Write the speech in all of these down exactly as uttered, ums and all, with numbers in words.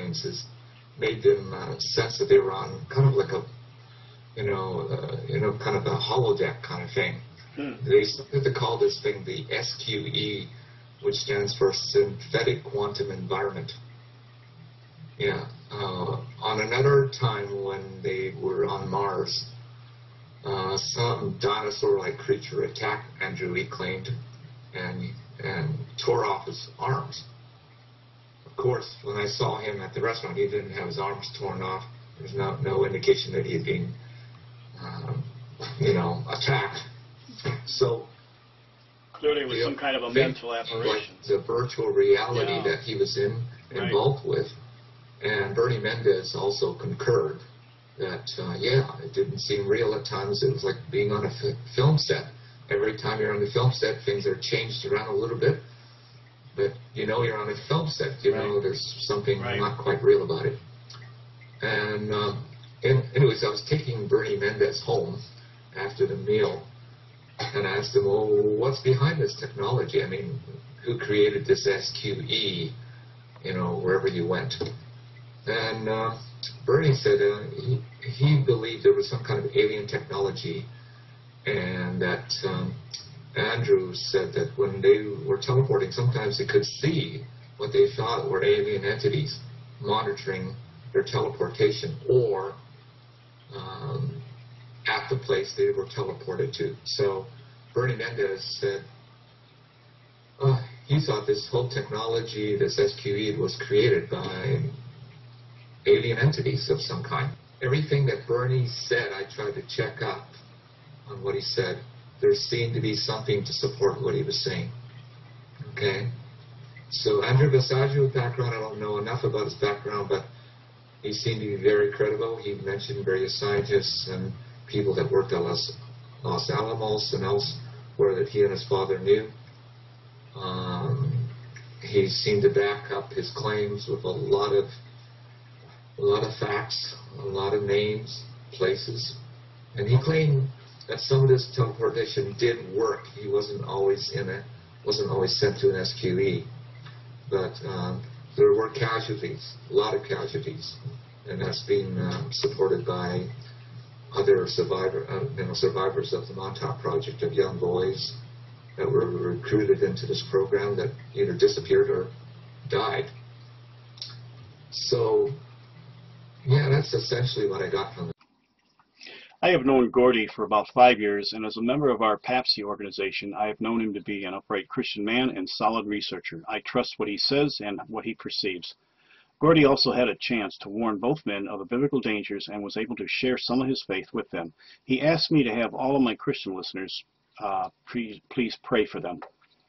experiences made them uh, sense that they were on kind of like a, you know, uh, you know, kind of a holodeck kind of thing. Hmm. They started to call this thing the S Q E, which stands for Synthetic Quantum Environment. Yeah. Uh, on another time when they were on Mars, uh, some dinosaur-like creature attacked Andrew, he claimed, and and tore off his arms. Of course, when I saw him at the restaurant, he didn't have his arms torn off. There's no no indication that he had been, um, you know, attacked. So clearly, it was some kind of a mental aberration. Like the virtual reality yeah. that he was in involved right. with. And Bernie Mendez also concurred that, uh, yeah, it didn't seem real at times. It was like being on a f film set. Every time you're on the film set, things are changed around a little bit. But you know you're on a film set. You right. know there's something right. not quite real about it. And, um, and anyways, I was taking Bernie Mendez home after the meal. And I asked him, well, what's behind this technology? I mean, who created this S Q E, you know, wherever you went? And uh, Bernie said uh, he, he believed there was some kind of alien technology, and that um, Andrew said that when they were teleporting, sometimes they could see what they thought were alien entities monitoring their teleportation, or um, at the place they were teleported to. So Bernie Mendez said uh, he thought this whole technology, this S Q E, was created by alien entities of some kind. Everything that Bernie said, I tried to check up on what he said. There seemed to be something to support what he was saying. Okay? So Andrew Basiago's background, I don't know enough about his background, but he seemed to be very credible. He mentioned various scientists and people that worked at Los, Los Alamos and elsewhere that he and his father knew. Um, he seemed to back up his claims with a lot of a lot of facts, a lot of names, places, and he claimed that some of this teleportation did work. He wasn't always in it, wasn't always sent to an S Q E, but um, there were casualties, a lot of casualties, and that's being um, supported by other survivor, uh, you know, survivors of the Montauk Project, of young boys that were recruited into this program that either disappeared or died. So, yeah, that's essentially what I got from it. I have known Gordy for about five years, and as a member of our PAPSI organization, I have known him to be an upright Christian man and solid researcher. I trust what he says and what he perceives. Gordy also had a chance to warn both men of the biblical dangers and was able to share some of his faith with them. He asked me to have all of my Christian listeners uh, please, please pray for them.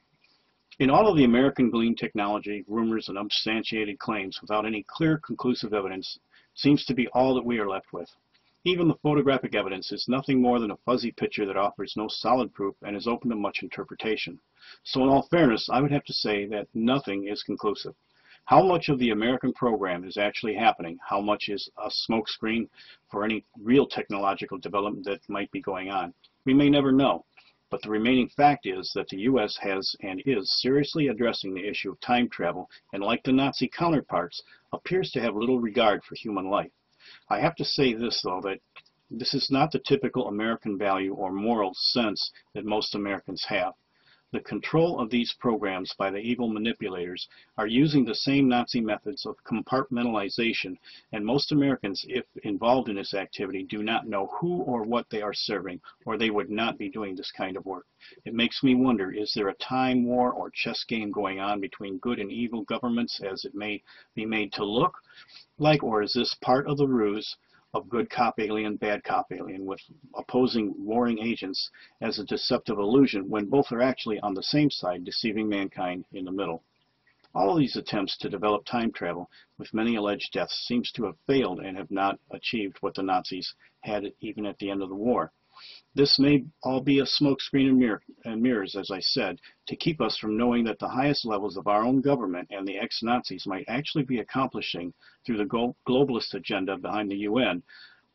In all of the American gleaned technology, rumors, and unsubstantiated claims without any clear, conclusive evidence seems to be all that we are left with. Even the photographic evidence is nothing more than a fuzzy picture that offers no solid proof and is open to much interpretation. So in all fairness, I would have to say that nothing is conclusive. How much of the American program is actually happening? How much is a smokescreen for any real technological development that might be going on? We may never know. But the remaining fact is that the U S has and is seriously addressing the issue of time travel, and like the Nazi counterparts, appears to have little regard for human life. I have to say this, though, that this is not the typical American value or moral sense that most Americans have. The control of these programs by the evil manipulators are using the same Nazi methods of compartmentalization, and most Americans, if involved in this activity, do not know who or what they are serving, or they would not be doing this kind of work. It makes me wonder, is there a time war or chess game going on between good and evil governments, as it may be made to look like, or is this part of the ruse of good cop alien, bad cop alien, with opposing warring agents as a deceptive illusion when both are actually on the same side, deceiving mankind in the middle? All of these attempts to develop time travel with many alleged deaths seems to have failed and have not achieved what the Nazis had even at the end of the war. This may all be a smokescreen and, mirror, and mirrors, as I said, to keep us from knowing that the highest levels of our own government and the ex-Nazis might actually be accomplishing through the globalist agenda behind the U N,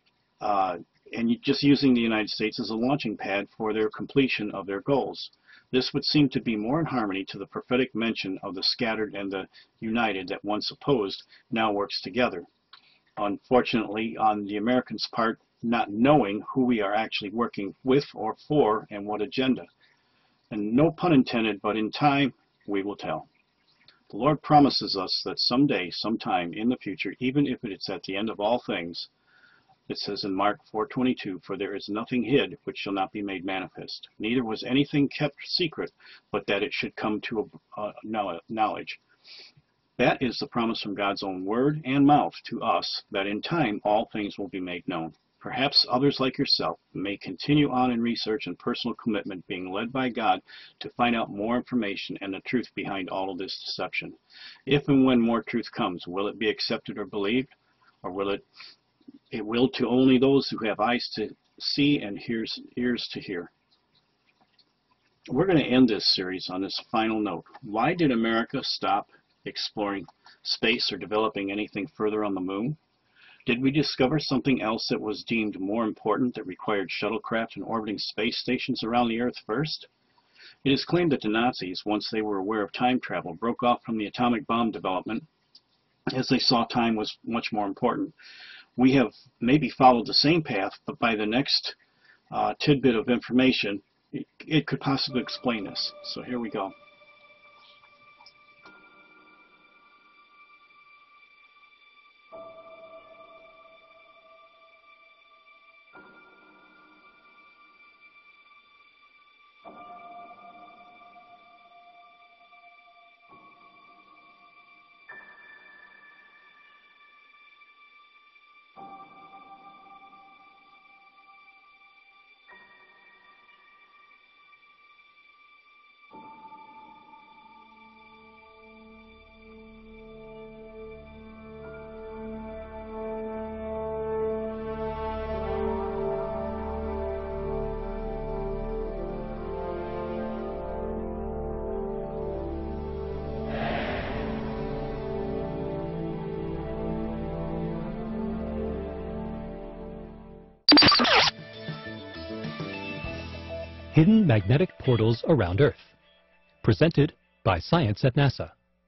uh, and just using the United States as a launching pad for their completion of their goals. This would seem to be more in harmony to the prophetic mention of the scattered and the united that once opposed now works together. Unfortunately, on the Americans' part, not knowing who we are actually working with or for and what agenda. And no pun intended, but in time, we will tell. The Lord promises us that someday, sometime in the future, even if it is at the end of all things, it says in Mark four twenty-two, "For there is nothing hid which shall not be made manifest. Neither was anything kept secret, but that it should come to uh, knowledge." That is the promise from God's own word and mouth to us, that in time all things will be made known. Perhaps others like yourself may continue on in research and personal commitment, being led by God to find out more information and the truth behind all of this deception. If and when more truth comes, will it be accepted or believed, or will it It will to only those who have eyes to see and ears, ears to hear? We're going to end this series on this final note. Why did America stop exploring space or developing anything further on the moon? Did we discover something else that was deemed more important that required shuttlecraft and orbiting space stations around the Earth first? It is claimed that the Nazis, once they were aware of time travel, broke off from the atomic bomb development as they saw time was much more important. We have maybe followed the same path, but by the next uh, tidbit of information, it, it could possibly explain this. So here we go. Hidden Magnetic Portals Around Earth, presented by Science at NASA.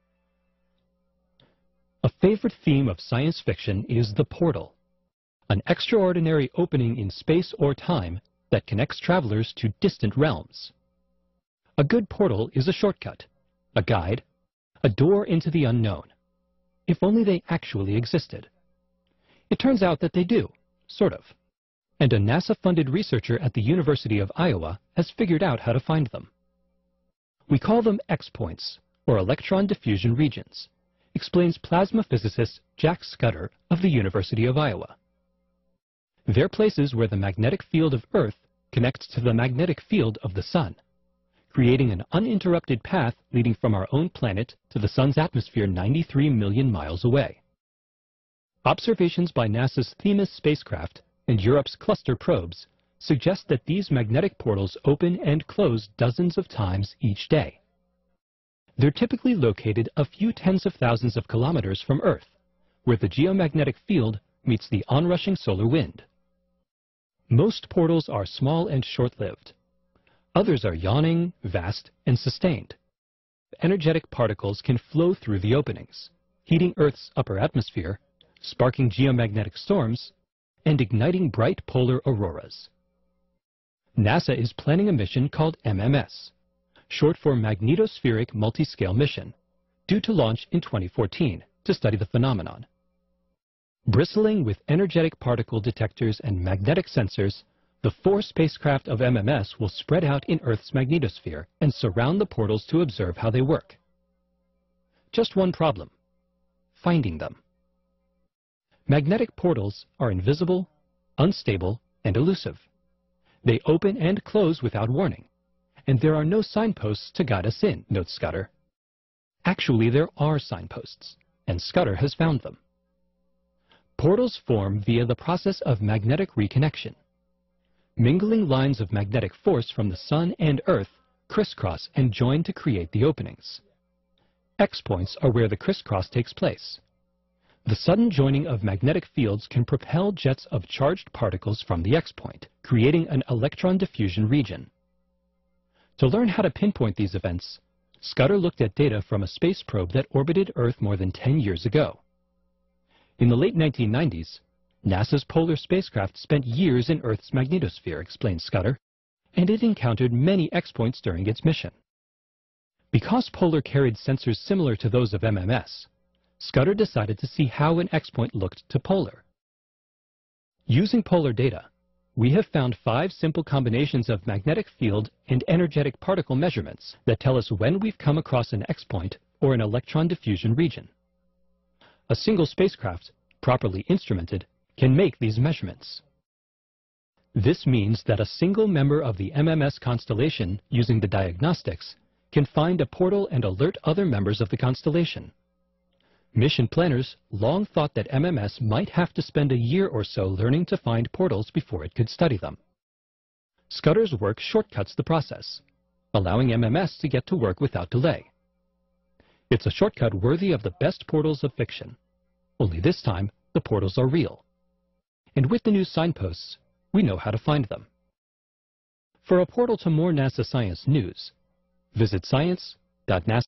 A favorite theme of science fiction is the portal, an extraordinary opening in space or time that connects travelers to distant realms. A good portal is a shortcut, a guide, a door into the unknown, if only they actually existed. It turns out that they do, sort of. And a NASA-funded researcher at the University of Iowa has figured out how to find them. We call them X-points, or electron diffusion regions, explains plasma physicist Jack Scudder of the University of Iowa. They're places where the magnetic field of Earth connects to the magnetic field of the Sun, creating an uninterrupted path leading from our own planet to the Sun's atmosphere ninety-three million miles away. Observations by NASA's Themis spacecraft and Europe's cluster probes suggest that these magnetic portals open and close dozens of times each day. They're typically located a few tens of thousands of kilometers from Earth, where the geomagnetic field meets the onrushing solar wind. Most portals are small and short-lived. Others are yawning, vast, and sustained. Energetic particles can flow through the openings, heating Earth's upper atmosphere, sparking geomagnetic storms, and igniting bright polar auroras. NASA is planning a mission called M M S, short for Magnetospheric Multiscale Mission, due to launch in twenty fourteen to study the phenomenon. Bristling with energetic particle detectors and magnetic sensors, the four spacecraft of M M S will spread out in Earth's magnetosphere and surround the portals to observe how they work. Just one problem: finding them. Magnetic portals are invisible, unstable, and elusive. They open and close without warning, and there are no signposts to guide us in, notes Scudder. Actually, there are signposts, and Scudder has found them. Portals form via the process of magnetic reconnection. Mingling lines of magnetic force from the Sun and Earth crisscross and join to create the openings. X-points are where the crisscross takes place. The sudden joining of magnetic fields can propel jets of charged particles from the X-point, creating an electron diffusion region. To learn how to pinpoint these events, Scudder looked at data from a space probe that orbited Earth more than ten years ago. In the late nineteen nineties, NASA's Polar spacecraft spent years in Earth's magnetosphere, explained Scudder, and it encountered many X-points during its mission. Because Polar carried sensors similar to those of M M S, Scudder decided to see how an X-point looked to Polar. Using Polar data, we have found five simple combinations of magnetic field and energetic particle measurements that tell us when we've come across an X-point or an electron diffusion region. A single spacecraft, properly instrumented, can make these measurements. This means that a single member of the M M S constellation using the diagnostics can find a portal and alert other members of the constellation. Mission planners long thought that M M S might have to spend a year or so learning to find portals before it could study them. Scudder's work shortcuts the process, allowing M M S to get to work without delay. It's a shortcut worthy of the best portals of fiction. Only this time, the portals are real. And with the new signposts, we know how to find them. For a portal to more NASA science news, visit science dot nasa.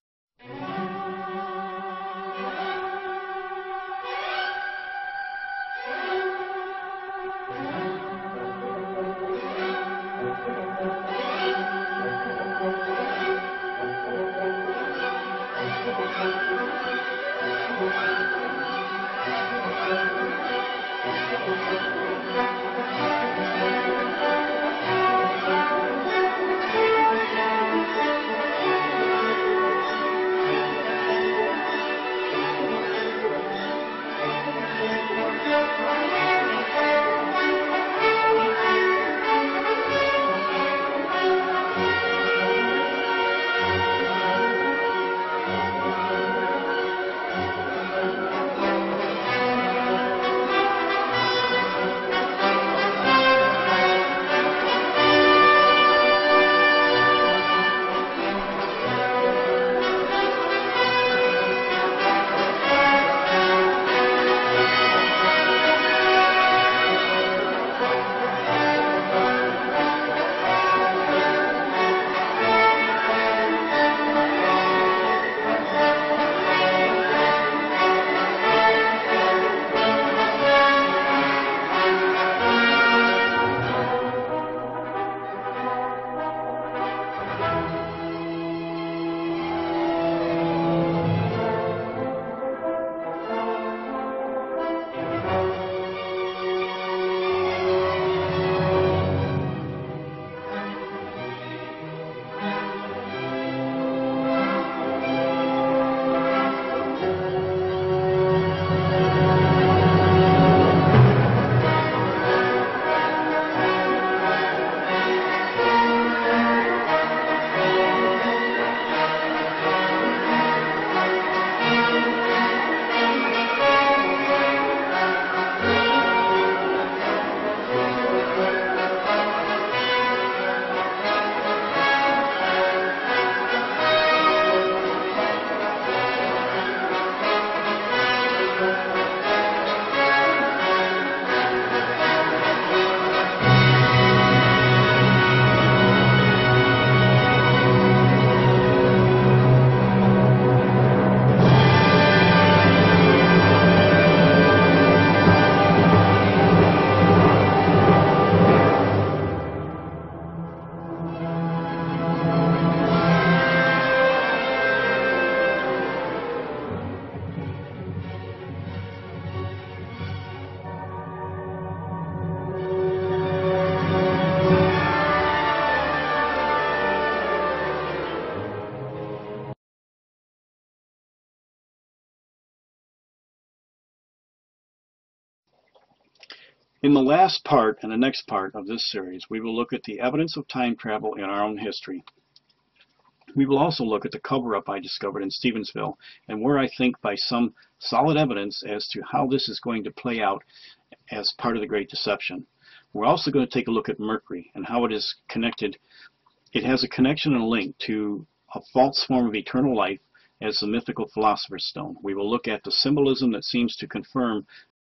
In the last part and the next part of this series, we will look at the evidence of time travel in our own history. We will also look at the cover-up I discovered in Stevensville, and where I think by some solid evidence as to how this is going to play out as part of the Great Deception. We're also going to take a look at Mercury and how it is connected. It has a connection and a link to a false form of eternal life as the mythical Philosopher's Stone. We will look at the symbolism that seems to confirm